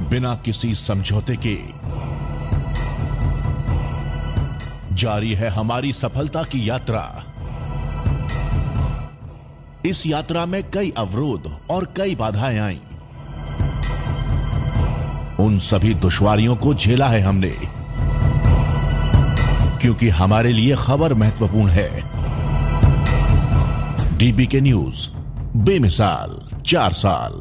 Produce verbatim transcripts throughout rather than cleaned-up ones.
बिना किसी समझौते के जारी है हमारी सफलता की यात्रा। इस यात्रा में कई अवरोध और कई बाधाएं आईं। उन सभी दुश्वारियों को झेला है हमने, क्योंकि हमारे लिए खबर महत्वपूर्ण है। डीबीके न्यूज, बेमिसाल चार साल।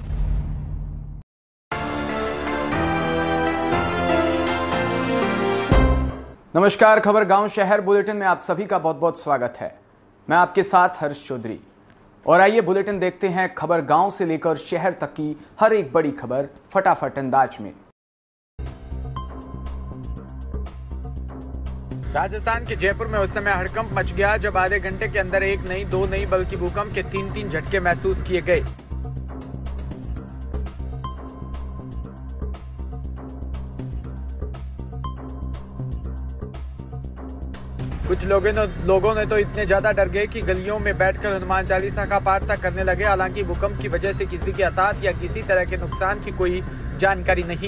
नमस्कार, खबर गांव शहर बुलेटिन में आप सभी का बहुत बहुत स्वागत है। मैं आपके साथ हर्ष चौधरी, और आइए बुलेटिन देखते हैं खबर गांव से लेकर शहर तक की हर एक बड़ी खबर फटाफट अंदाज में। राजस्थान के जयपुर में उस समय हड़कंप मच गया जब आधे घंटे के अंदर एक नहीं, दो नहीं, बल्कि भूकंप के तीन तीन झटके महसूस किए गए। कुछ लोगों ने लोगों ने तो इतने ज्यादा डर गए कि गलियों में बैठकर हनुमान चालीसा का पाठ तक करने लगे। हालांकि भूकंप की वजह से किसी के हताहत या किसी तरह के नुकसान की कोई जानकारी नहीं।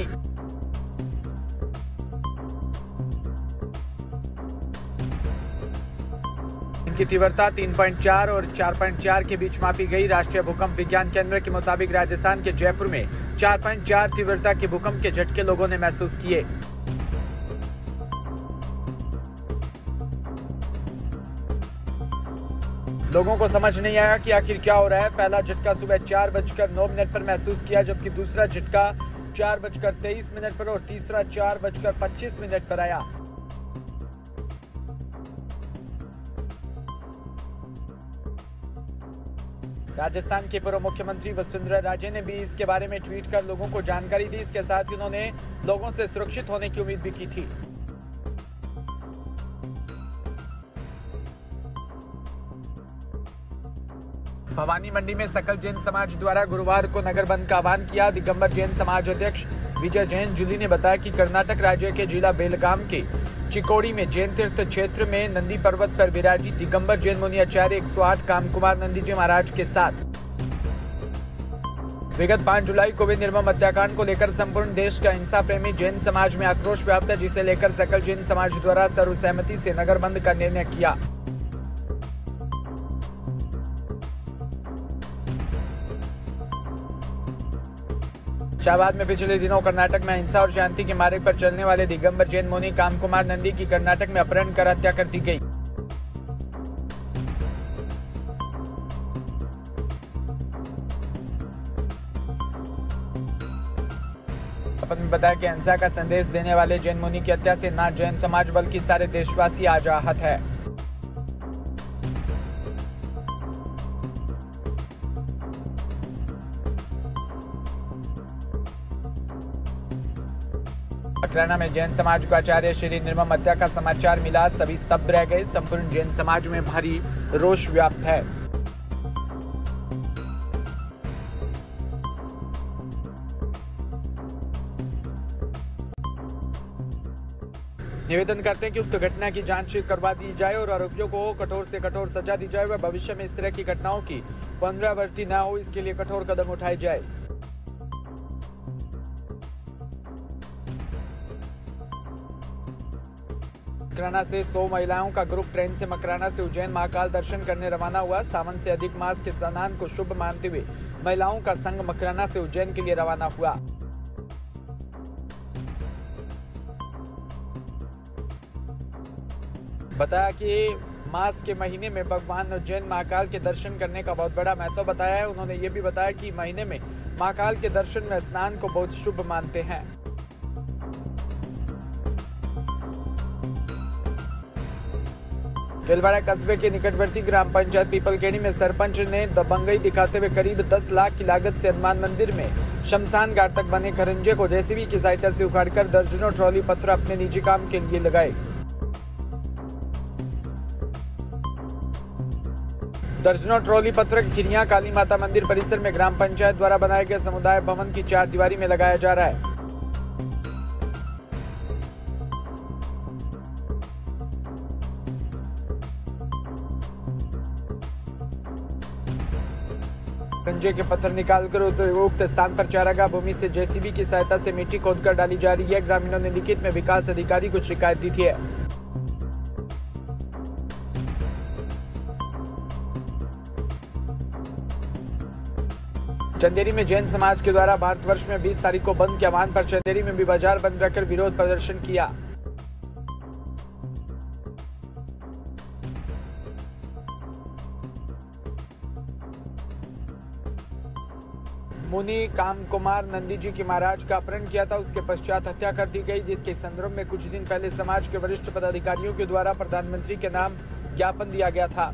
इनकी तीव्रता तीन पॉइंट चार और चार पॉइंट चार के बीच मापी गई। राष्ट्रीय भूकंप विज्ञान केंद्र के मुताबिक राजस्थान के जयपुर में चार पॉइंट चार तीव्रता के भूकंप के झटके लोगों ने महसूस किए। लोगों को समझ नहीं आया कि आखिर क्या हो रहा है। पहला झटका सुबह चार बजकर नौ मिनट पर महसूस किया, जबकि दूसरा झटका चार बजकर तेईस मिनट पर और तीसरा चार बजकर पच्चीस मिनट पर आया। राजस्थान के पूर्व मुख्यमंत्री वसुंधरा राजे ने भी इसके बारे में ट्वीट कर लोगों को जानकारी दी। इसके साथ ही उन्होंने लोगों से सुरक्षित होने की उम्मीद भी की थी। भवानी मंडी में सकल जैन समाज द्वारा गुरुवार को नगर बंद का आह्वान किया। दिगंबर जैन समाज अध्यक्ष विजय जैन जूली ने बताया कि कर्नाटक राज्य के जिला बेलगाम के चिकोड़ी में जैन तीर्थ क्षेत्र में नंदी पर्वत पर विराजित दिगंबर जैन मुनि आचार्य एक सौ आठ कामकुमार नंदी जी महाराज के साथ विगत पाँच जुलाई को भी निर्मम हत्याकांड को लेकर संपूर्ण देश का हिंसा प्रेमी जैन समाज में आक्रोश व्याप्त है, जिसे लेकर सकल जैन समाज द्वारा सर्वसहमति से नगर बंद का निर्णय किया। शाहबाद में पिछले दिनों कर्नाटक में हिंसा और शांति के मार्ग पर चलने वाले दिगंबर जैन मुनि कामकुमार नंदी की कर्नाटक में अपहरण कर हत्या कर दी गई। शपथ में बताया कि हिंसा का संदेश देने वाले जैन मुनि की हत्या से न जैन समाज बल्कि सारे देशवासी आज आहत है। मकराना में जैन समाज को आचार्य श्री निर्मम हत्या का समाचार मिला, सभी स्तब्ध रह गए। संपूर्ण जैन समाज में भारी रोष व्याप्त है। निवेदन करते हैं कि उक्त घटना की जांच करवा दी जाए और आरोपियों को कठोर से कठोर सजा दी जाए व भविष्य में इस तरह की घटनाओं की पुनरावृत्ति न हो, इसके लिए कठोर कदम उठाए जाए। मकराना से सौ महिलाओं का ग्रुप ट्रेन से मकराना से उज्जैन महाकाल दर्शन करने रवाना हुआ। सावन से अधिक मास के स्नान को शुभ मानते हुए महिलाओं का संघ मकराना से उज्जैन के लिए रवाना हुआ। बताया कि मास के महीने में भगवान उज्जैन महाकाल के दर्शन करने का बहुत बड़ा महत्व बताया है। उन्होंने ये भी बताया कि महीने में महाकाल के दर्शन में स्नान को बहुत शुभ मानते हैं। बेलवाड़ा कस्बे के निकटवर्ती ग्राम पंचायत पीपलखेड़ी में सरपंच ने दबंगई दिखाते हुए करीब दस लाख की लागत से हनुमान मंदिर में शमशान घाट तक बने खरंजे को जेसीबी की सहायता से उखाड़कर दर्जनों ट्रॉली पत्थर अपने निजी काम के लिए लगाए। दर्जनों ट्रॉली पत्थर खिरिया काली माता मंदिर परिसर में ग्राम पंचायत द्वारा बनाए गए समुदाय भवन की चार दीवारी में लगाया जा रहा है। दर्जे के पत्थर निकालकर उक्त स्थान पर चारागाह भूमि से जेसीबी की सहायता से मिट्टी खोदकर डाली जा रही है। ग्रामीणों ने लिखित में विकास अधिकारी को शिकायत दी थी। चंदेरी में जैन समाज के द्वारा भारतवर्ष में बीस तारीख को बंद के आह्वान पर चंदेरी में भी बाजार बंद रखकर विरोध प्रदर्शन किया। मुनि काम कुमार नंदी जी के महाराज का अपहरण किया था, उसके पश्चात हत्या कर दी गई, जिसके संदर्भ में कुछ दिन पहले समाज के वरिष्ठ पदाधिकारियों के द्वारा प्रधानमंत्री के नाम ज्ञापन दिया गया था।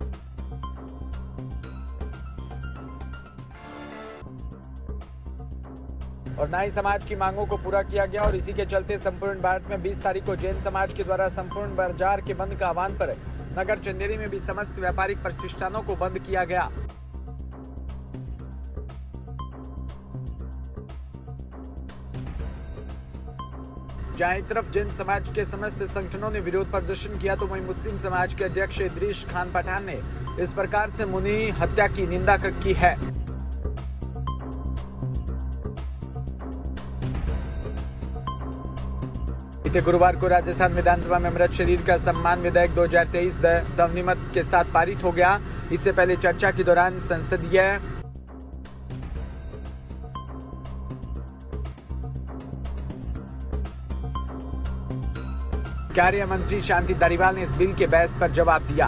और नाई समाज की मांगों को पूरा किया गया और इसी के चलते संपूर्ण भारत में बीस तारीख को जैन समाज के द्वारा संपूर्ण बाजार के बंद का आह्वान पर नगर चंदेरी में भी समस्त व्यापारिक प्रतिष्ठानों को बंद किया गया। जहां एक तरफ जैन समाज के समस्त संगठनों ने विरोध प्रदर्शन किया तो वहीं मुस्लिम समाज के अध्यक्ष इदरीश खान पठान ने इस प्रकार से मुनि हत्या की निंदा की है। बीते गुरुवार को राजस्थान विधानसभा में मृत शरीर का सम्मान विधेयक दो हज़ार तेईस ध्वनिमत के साथ पारित हो गया। इससे पहले चर्चा के दौरान संसदीय कार्य मंत्री शांति धारीवाल ने इस बिल के बहस पर जवाब दिया।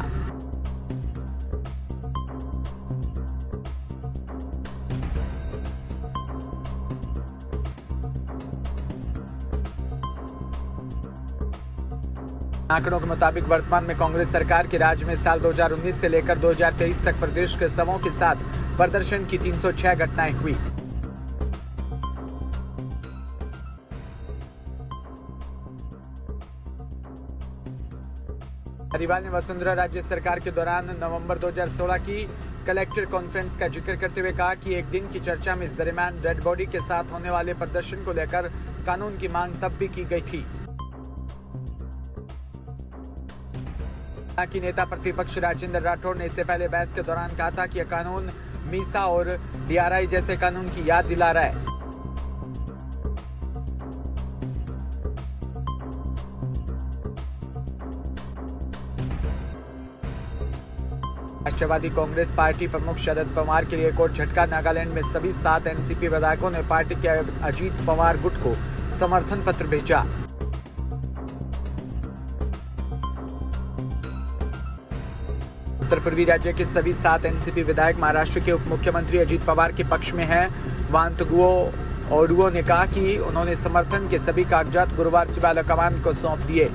आंकड़ों के मुताबिक वर्तमान में कांग्रेस सरकार के राज में साल दो हज़ार उन्नीस से लेकर दो हज़ार तेईस तक प्रदेश के शवों के साथ प्रदर्शन की तीन सौ छह घटनाएं हुई। धारीवाल ने वसुंधरा राज्य सरकार के दौरान नवंबर दो हज़ार सोलह की कलेक्टर कॉन्फ्रेंस का जिक्र करते हुए कहा कि एक दिन की चर्चा में इस दरमियान डेड बॉडी के साथ होने वाले प्रदर्शन को लेकर कानून की मांग तब भी की गई थी। कि नेता प्रतिपक्ष राजेंद्र राठौड़ ने इससे पहले बहस के दौरान कहा था कि यह कानून मीसा और डीआरआई जैसे कानून की याद दिला रहा है। राष्ट्रवादी कांग्रेस पार्टी प्रमुख शरद पवार के लिए एक और झटका। नागालैंड में सभी सात एनसीपी विधायकों ने पार्टी के अजीत पवार गुट को समर्थन पत्र भेजा। उत्तर पूर्वी राज्य के सभी सात एनसीपी विधायक महाराष्ट्र के उप मुख्यमंत्री अजीत पवार के पक्ष में हैं। वांतगुओ ओडुओ ने कहा कि उन्होंने समर्थन के सभी कागजात गुरुवार सुबह हाईकमान को सौंप दिए।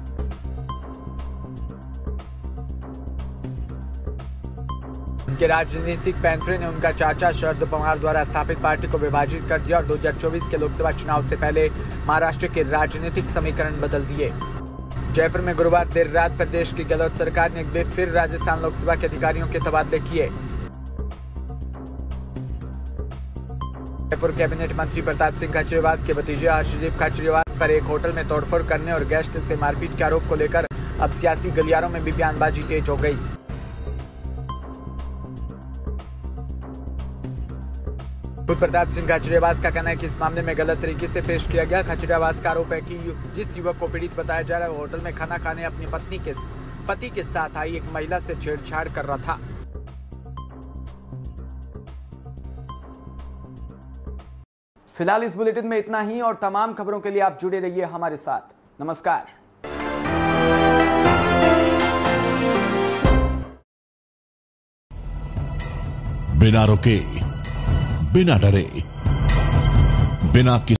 उनके राजनीतिक पैंतरे ने उनका चाचा शरद पवार द्वारा स्थापित पार्टी को विभाजित कर दिया और दो हज़ार चौबीस के लोकसभा चुनाव से पहले महाराष्ट्र के राजनीतिक समीकरण बदल दिए। जयपुर में गुरुवार देर रात प्रदेश की गहलोत सरकार ने एक बार फिर राजस्थान लोकसभा के अधिकारियों के तबादले किए। जयपुर कैबिनेट मंत्री प्रताप सिंह खाचरियावास के भतीजे आशुदीप खाचरियावास पर एक होटल में तोड़फोड़ करने और गेस्ट से मारपीट के आरोप को लेकर अब सियासी गलियारों में भी बयानबाजी तेज हो गई। खुद प्रताप सिंह खाचरियावास का कहना है कि इस मामले में गलत तरीके से पेश किया गया। खाचरियावास का आरोप है कि जिस युवक को पीड़ित बताया जा रहा है वो होटल में खाना खाने अपनी पत्नी के पति के साथ आई एक महिला से छेड़छाड़ कर रहा था। फिलहाल इस बुलेटिन में इतना ही और तमाम खबरों के लिए आप जुड़े रहिए हमारे साथ। नमस्कार। बिना रुके, बिना डरे, बिना